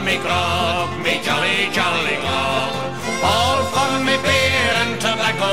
me grog, me jolly, jolly grog. All for me beer and tobacco.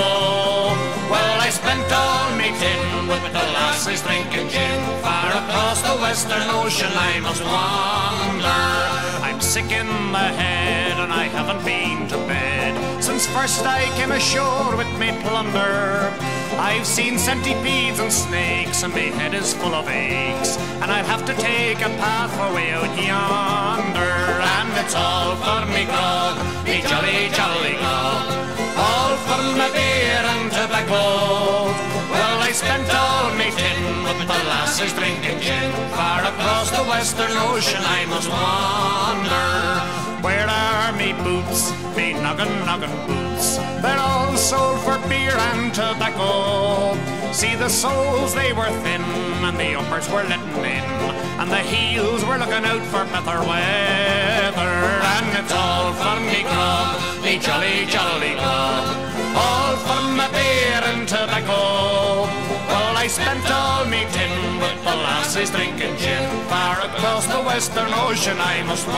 Well, I spent all me tin with the lasses drinking gin. Far across the western ocean I must wander. I'm sick in the head and I haven't been to bed since first I came ashore with me plunder. I've seen centipedes and snakes and me head is full of aches, and I'll have to take a path for way out yonder. And it's all for me grog, me jolly, jolly grog. All for my beer and tobacco. Well, I spent all me tin with the lasses drinking gin. Far across the western ocean I must wander. Where are me boots, me noggin, noggin boots? They're all sold for beer and tobacco. See, the soles, they were thin, and the uppers were letting in, and the heels were looking out for better weather. And it's all for me grog, me jolly, jolly grog. All for my beer and tobacco. Well, I spent all me tin with the lasses drinking gin. Far across the western ocean I must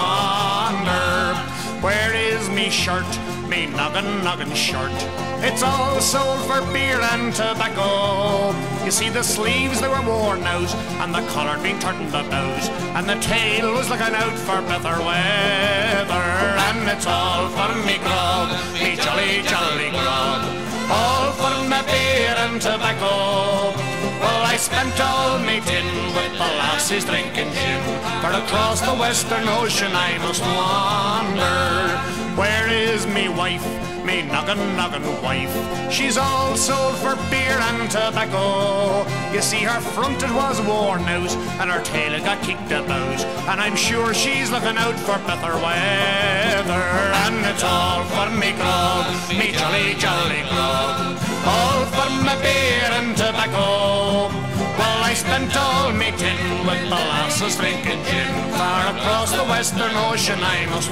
wander. Where is me shirt, me noggin, noggin shirt? It's all sold for beer and tobacco. You see, the sleeves, they were worn out, and the collar been turned about, and the tail was looking out for better weather. And it's all for me grog, me jolly, jolly grog. All for my beer and tobacco. Well, I spent all me tin with the lasses drinking gin. For across the western ocean I must wander. Where is me wife, me noggin, noggin wife? She's all sold for beer and tobacco. You see, her front it was worn out, and her tail it got kicked about, and I'm sure she's looking out for better weather. And it's all for me grog, me jolly, jolly grog. All for my beer and tobacco. Well, I spent all me tin with the lasses drinking gin. Far across the western ocean I must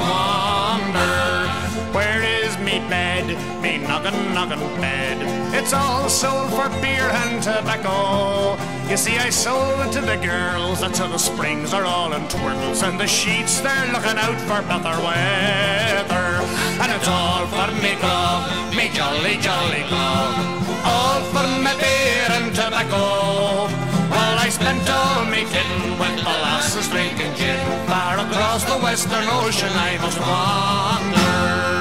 wander. Where is me bed, me noggin, noggin bed? It's all sold for beer and tobacco. You see, I sold it to the girls, that's how the springs are all in twirls, and the sheets, they're looking out for better weather. And it's all for me grog, me jolly, jolly grog. All for my beer and tobacco. Well, I spent all me tin with the lasses drinking gin. Far across the western ocean I must wander.